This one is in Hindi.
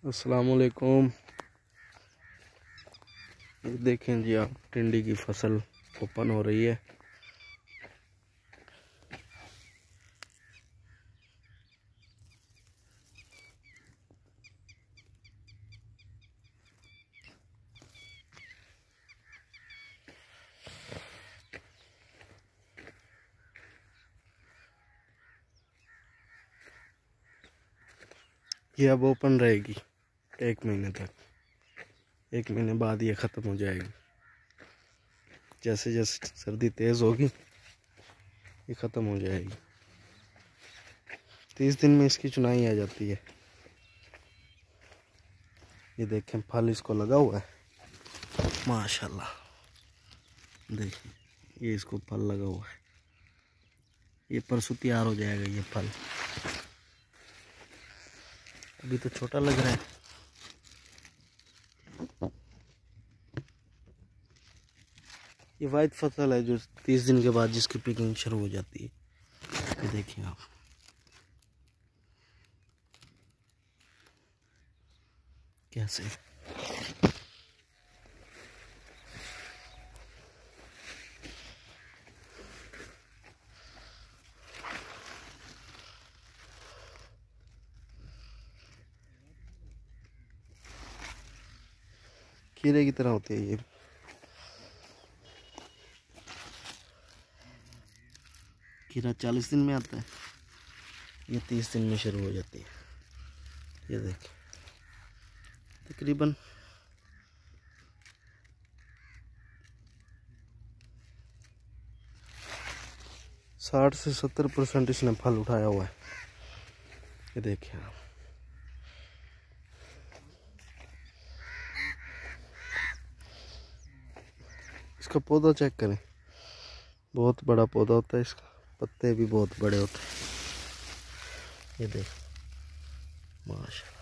अस्सलामुअलैकुम। देखें जी आप, टिंडी की फसल ओपन हो रही है। ये अब ओपन रहेगी 1 महीने तक। 1 महीने बाद ये ख़त्म हो जाएगी। जैसे जैसे सर्दी तेज़ होगी ये ख़त्म हो जाएगी। 30 दिन में इसकी चुनाई आ जाती है। ये देखें फल इसको लगा हुआ है माशाल्लाह। देखिए ये इसको फल लगा हुआ है। ये परसों तैयार हो जाएगा ये फल। अभी तो छोटा लग रहा है। ये वाइट फसल है जो 30 दिन के बाद जिसकी पिकिंग शुरू हो जाती है। ये देखिए आप, कैसे खीरे की तरह होती है। ये खीरा 40 दिन में आता है, ये 30 दिन में शुरू हो जाती है। ये देखिए तकरीबन 60 से 70% इसने फल उठाया हुआ है। ये देखिए आप, इसका पौधा चेक करें, बहुत बड़ा पौधा होता है इसका, पत्ते भी बहुत बड़े होते हैं। ये देख माशाल्लाह।